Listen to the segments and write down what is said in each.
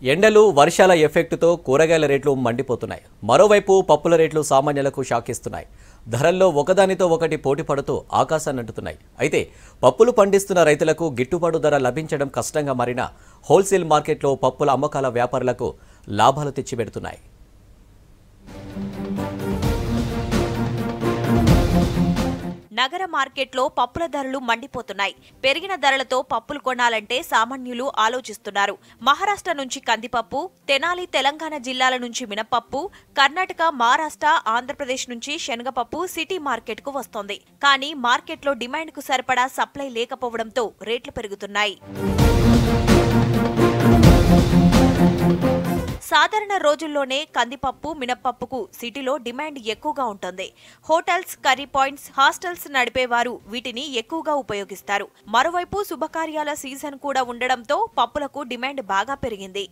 ఎండలు వర్షాల ఎఫెక్టుతో కూరగాయల రేట్లు మండిపోతున్నాయి. మరోవైపు పప్పుల రేట్లు సామాన్యులకు షాకిస్తున్నాయి. ధరల్లో ఒకదానితో ఒకటి పోటీ పడుతూ ఆకాశాన్ని అంటుతున్నాయి. అయితే పప్పులు పండిస్తున్న రైతులకు గిట్టుబాటు ధర లభించడం కష్టంగా మారిన హోల్సేల్ మార్కెట్లో పప్పుల అమ్మకాల వ్యాపారులకు లాభాలు తెచ్చిపెడుతున్నాయి. నగర మార్కెట్లో పప్పుల ధరలు మండిపోతున్నాయి. పెరిగిన ధరలతో పప్పులు కొనాలంటే సామాన్యులు ఆలోచిస్తున్నారు. మహారాష్ట్ర నుంచి కందిపప్పు, తెనాలి తెలంగాణ జిల్లాల నుంచి మినపప్పు, కర్ణాటక, మహారాష్ట్ర, ఆంధ్రప్రదేశ్ నుంచి శనగపప్పు సిటీ మార్కెట్కు వస్తోంది. కానీ మార్కెట్లో డిమాండ్కు సరిపడా సప్లై లేకపోవడంతో రేట్లు పెరుగుతున్నాయి. సాధారణ రోజుల్లోనే కందిపప్పు, మినపప్పుకు సిటీలో డిమాండ్ ఎక్కువగా ఉంటుంది. హోటల్స్, కర్రీ పాయింట్స్, హాస్టల్స్ నడిపేవారు వీటిని ఎక్కువగా ఉపయోగిస్తారు. మరోవైపు శుభకార్యాల సీజన్ కూడా ఉండడంతో పప్పులకు డిమాండ్ బాగా పెరిగింది.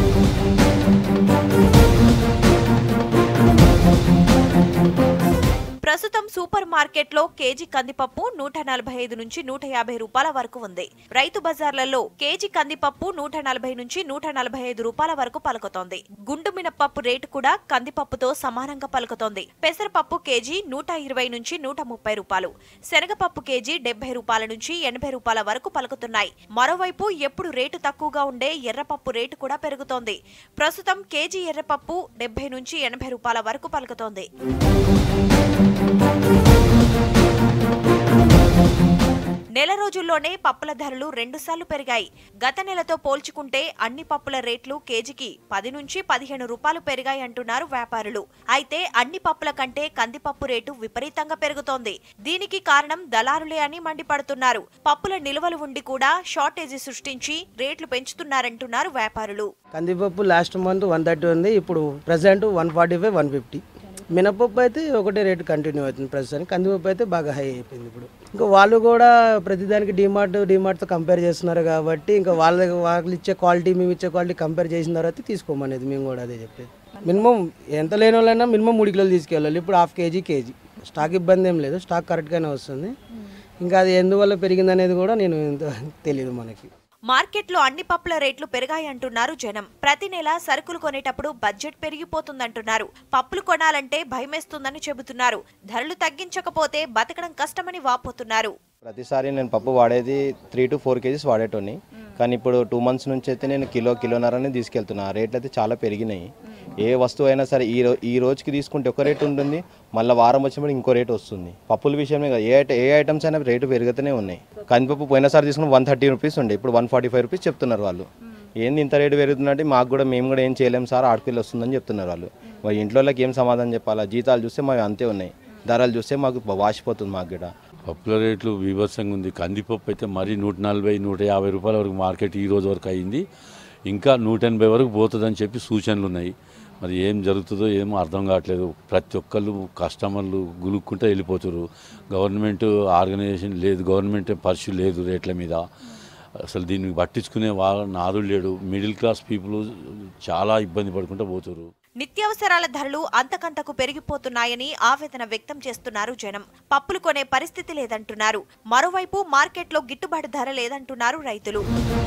ప్రస్తుతం సూపర్ మార్కెట్లో కేజీ కందిపప్పు 145 నుంచి 150 రూపాయల వరకు ఉంది. రైతు బజార్లలో కేజీ కందిపప్పు 140 నుంచి 145 రూపాయల వరకు పలుకుతోంది. గుండు మినపప్పు రేటు కూడా కందిపప్పుతో సమానంగా పలుకుతోంది. పెసరపప్పు కేజీ 120 నుంచి 130 రూపాయలు, శనగపప్పు కేజీ 70 రూపాయల నుంచి 80 రూపాయల వరకు పలుకుతున్నాయి. మరోవైపు ఎప్పుడు రేటు తక్కువగా ఉండే ఎర్రపప్పు రేటు కూడా పెరుగుతోంది. ప్రస్తుతం కేజీ ఎర్రపప్పు 70 నుంచి 80 రూపాయల వరకు పలుకుతోంది. నెల రోజుల్లోనే పప్పుల ధరలు 2 సార్లు పెరిగాయి. గత నెలతో పోల్చుకుంటే అన్ని పప్పుల రేట్లు కేజీకి 10 నుంచి 15 రూపాయలు పెరిగాయి అంటున్నారు వ్యాపారులు. అయితే అన్ని పప్పుల కంటే కందిపప్పు రేటు విపరీతంగా పెరుగుతోంది. దీనికి కారణం దళారులే అని మండిపడుతున్నారు. పప్పుల నిల్వలు ఉండి కూడా షార్టేజీ సృష్టించి రేట్లు పెంచుతున్నారంటున్నారు వ్యాపారులు. కందిపప్పు లాస్ట్ మంత్ 130 ఉంది, ఇప్పుడు ప్రెసెంట్ 145, 150. మినపప్పు అయితే ఒకటే రేటు కంటిన్యూ అవుతుంది ప్రస్తుతానికి. కందిపప్పు అయితే బాగా హై అయిపోయింది. ఇప్పుడు ఇంకా వాళ్ళు కూడా ప్రతిదానికి డిమార్ట్తో కంపేర్ చేస్తున్నారు కాబట్టి ఇంకా వాళ్ళు ఇచ్చే క్వాలిటీ మేము ఇచ్చే క్వాలిటీ కంపేర్ చేసిన తర్వాత తీసుకోమనేది మేము కూడా అదే చెప్పేది. మినిమం ఎంత లేని వాళ్ళైనా మినిమం 3 కిలోలు తీసుకెళ్ళాలి. ఇప్పుడు హాఫ్ కేజీ స్టాక్ ఇబ్బంది ఏం లేదు, స్టాక్ కరెక్ట్గానే వస్తుంది. ఇంకా అది ఎందువల్ల పెరిగిందనేది కూడా నేను తెలియదు మనకి. మార్కెట్లో అన్ని పప్పుల రేట్లు పెరిగాయంటున్నారు జనం. ప్రతి నెల సరుకులు కొనేటప్పుడు బడ్జెట్ పెరిగిపోతుందంటున్నారు. పప్పులు కొనాలంటే భయమేస్తుందని చెబుతున్నారు. ధరలు తగ్గించకపోతే బతకడం కష్టమని వాపోతున్నారు. ప్రతిసారి నేను పప్పు వాడేది 3 to 4 కేజీస్ వాడేటోని, కానీ ఇప్పుడు 2 months నుంచి అయితే నేను కిలోన్నరని తీసుకెళ్తున్నా. రేట్లు అయితే చాలా పెరిగినాయి. ఏ వస్తువు అయినా సరే ఈ రోజుకి తీసుకుంటే ఒక రేటు ఉంటుంది, మళ్ళీ వారం వచ్చినప్పుడు ఇంకో రేటు వస్తుంది. పప్పుల విషయమే కాదు, ఏ ఐటమ్స్ అయినా రేటు పెరుగుతూనే ఉన్నాయి. కందిపప్పు పోయినసారి తీసుకుని 130 రూపీస్ ఉండే, ఇప్పుడు 145 రూపీస్ చెప్తున్నారు వాళ్ళు. ఏంది ఇంత రేటు పెరుగుతుందంటే మేము కూడా ఏం చేయలేము సార్, ఆడపిల్ల వస్తుందని చెప్తున్నారు వాళ్ళు. మరి ఇంట్లోకి ఏం సమాధానం చెప్పాలా? జీతాలు చూస్తే మాకు అంతే ఉన్నాయి, ధరలు చూస్తే మాకు వాసిపోతుంది. మాకు కూడా పప్పుల రేట్లు బీభత్సంగా ఉంది. కందిపప్పు అయితే మరీ 140, 150 రూపాయల వరకు మార్కెట్ ఈ రోజు వరకు అయింది. ఇంకా 180 వరకు పోతుందని చెప్పి సూచనలు ఉన్నాయి. మరి ఏం జరుగుతుందో ఏమో అర్థం కావట్లేదు. ప్రతి ఒక్కళ్ళు కస్టమర్లు గులుక్కుంటూ వెళ్ళిపోతారు. గవర్నమెంట్ ఆర్గనైజేషన్ లేదు, గవర్నమెంట్ పరిస్థితి లేదు రేట్ల మీద. అసలు దీన్ని పట్టించుకునే నాదుడు లేడు. మిడిల్ క్లాస్ పీపుల్ చాలా ఇబ్బంది పడుకుంటూ పోతారు. నిత్యావసరాల ధరలు అంతకంతకు పెరిగిపోతున్నాయని ఆవేదన వ్యక్తం చేస్తున్నారు జనం. పప్పులు కొనే పరిస్థితి లేదంటున్నారు. మరోవైపు మార్కెట్లో గిట్టుబాటు ధర లేదంటున్నారు రైతులు.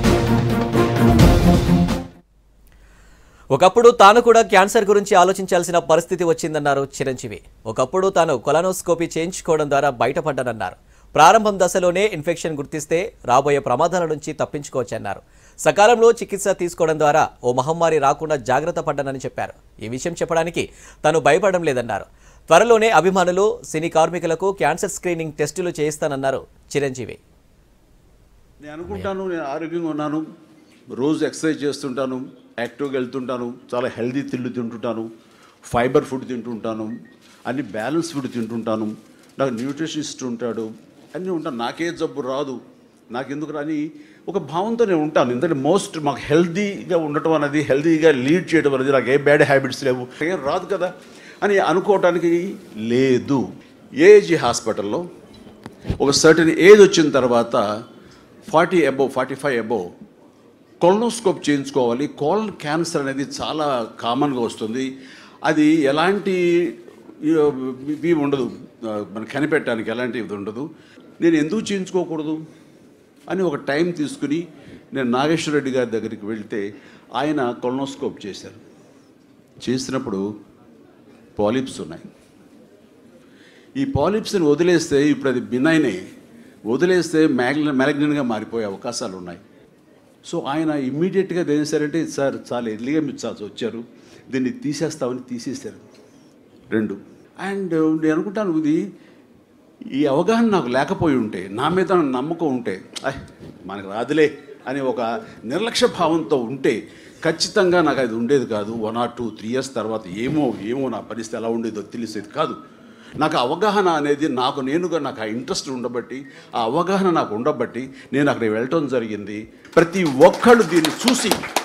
ఒకప్పుడు తాను కూడా క్యాన్సర్ గురించి ఆలోచించాల్సిన పరిస్థితి వచ్చిందన్నారు చిరంజీవి. ఒకప్పుడు తాను కొలానోస్కోపీ చేయించుకోవడం ద్వారా బయటపడ్డానన్నారు. ప్రారంభం దశలోనే ఇన్ఫెక్షన్ గుర్తిస్తే రాబోయే ప్రమాదాల నుంచి తప్పించుకోవచ్చన్నారు. సకాలంలో చికిత్స తీసుకోవడం ద్వారా ఓ మహమ్మారి రాకుండా జాగ్రత్త పడ్డానని చెప్పారు. ఈ విషయం చెప్పడానికి తాను భయపడడం లేదన్నారు. త్వరలోనే అభిమానులు, సినీ కార్మికులకు క్యాన్సర్ స్క్రీనింగ్ టెస్టులు చేయిస్తానన్నారు చిరంజీవి. నేను అనుకుంటాను, నేను ఆరోగ్యంగా ఉన్నాను, రోజు ఎక్సర్సైజ్ చేస్తుంటాను, యాక్టివ్గా వెళ్తుంటాను, చాలా హెల్దీ తిండి తింటుంటాను, ఫైబర్ ఫుడ్ తింటుంటాను, అన్ని బ్యాలెన్స్ ఫుడ్ తింటుంటాను, నాకు న్యూట్రిషనిస్ట్ ఉంటాడు, అన్నీ ఉంటాను, నాకే జబ్బు రాదు, నాకెందుకు రాని ఒక భావంతో నేను ఉంటాను. ఎందుకంటే మాకు హెల్దీగా ఉండటం అనేది, హెల్దీగా లీడ్ చేయడం అనేది, నాకు ఏ బ్యాడ్ హ్యాబిట్స్ లేవు, ఏం రాదు కదా అని అనుకోవటానికి లేదు. ఏజీ హాస్పిటల్లో ఒక సర్టెన్ ఏజ్ వచ్చిన తర్వాత 40 above 45 above కొలనోస్కోప్ చేయించుకోవాలి. కోలన్ క్యాన్సర్ అనేది చాలా కామన్గా వస్తుంది. అది ఎలాంటి ఇవి ఉండదు, మనం కనిపెట్టడానికి ఎలాంటి ఇది ఉండదు. నేను ఎందుకు చేయించుకోకూడదు అని ఒక టైం తీసుకుని నేను నాగేశ్వర రెడ్డి గారి దగ్గరికి వెళ్తే ఆయన కొలనోస్కోప్ చేశారు. చేసినప్పుడు పాలిప్స్ ఉన్నాయి. ఈ పాలిప్స్ని వదిలేస్తే ఇప్పుడు అది బినైనే, వదిలేస్తే మ్యాలిగ్నెంట్గా మారిపోయే అవకాశాలు ఉన్నాయి. సో ఆయన ఇమ్మీడియట్గా ఏం చేశారంటే, సార్ చాలా ఎర్లీగా మీరు వచ్చారు, దీన్ని తీసేస్తామని తీసేశారు. 2 అండ్ నేను అనుకుంటాను, ఇది ఈ అవగాహన నాకు లేకపోయి ఉంటే, నా మీద నమ్మకం ఉంటే, మనకు రాదులే అని ఒక నిర్లక్ష్య భావంతో ఉంటే ఖచ్చితంగా నాకు అది ఉండేది కాదు. 1 or 2, 3 years తర్వాత ఏమో నా పరిస్థితి ఎలా ఉండేదో తెలిసేది కాదు. నాకు అవగాహన అనేది నాకు ఆ ఇంట్రెస్ట్ ఉండబట్టి, ఆ అవగాహన నాకు ఉండబట్టి నేను అక్కడికి వెళ్ళటం జరిగింది. ప్రతి ఒక్కళ్ళు దీన్ని చూసి